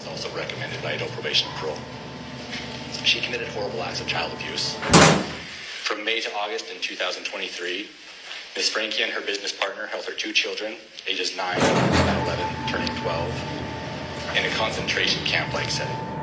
also recommended by Idaho probation and parole. She committed horrible acts of child abuse. From May to August in 2023, Ms. Franke and her business partner held her 2 children, ages 9 and 11, turning 12, in a concentration camp-like setting.